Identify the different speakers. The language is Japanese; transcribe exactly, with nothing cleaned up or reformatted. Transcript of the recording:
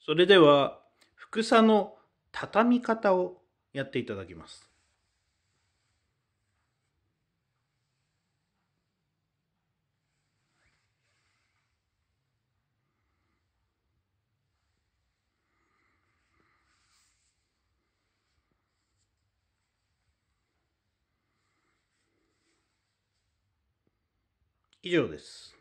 Speaker 1: それでは、ふくさの畳み方をやっていただきます。以上です。